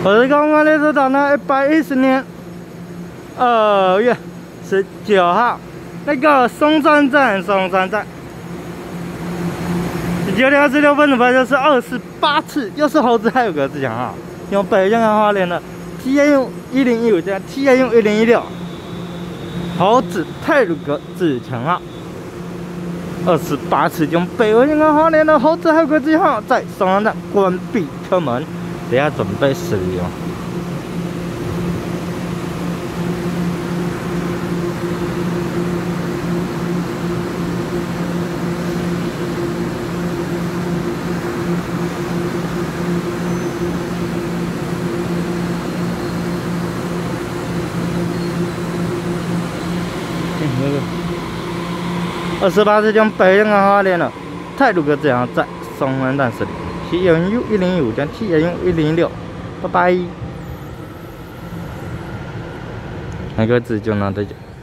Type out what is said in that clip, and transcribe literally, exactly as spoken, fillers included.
我是公安列车长呢，一百一十年二月十九号，那个松山站，松山站，九点二十六分的发车是二十八次，又是猴子，还有个自强号，用北京和花莲的 T A U 一零一五加 T A U 一零一六，猴子泰鲁格自强号。 二十八次用北京和花莲的猴子还有个自强号在松山站关闭车门，等下准备使用。那个。 二十八次将北京和花莲的泰鲁格自强号在松山站驶离 ，T A U 一零一五将 T A U 一零一六，拜拜。那个字就拿这讲。